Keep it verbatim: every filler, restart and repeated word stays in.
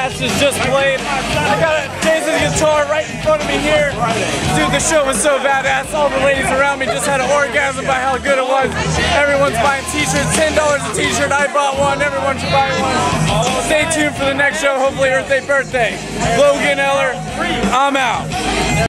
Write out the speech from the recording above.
Badass is just played. I got a Jason's guitar right in front of me here. Dude, the show was so badass. All the ladies around me just had an orgasm by how good it was. Everyone's buying t-shirts, ten dollars a t-shirt. I bought one, everyone should buy one. Stay tuned for the next show, hopefully Earth Day birthday. Logan Eller, I'm out.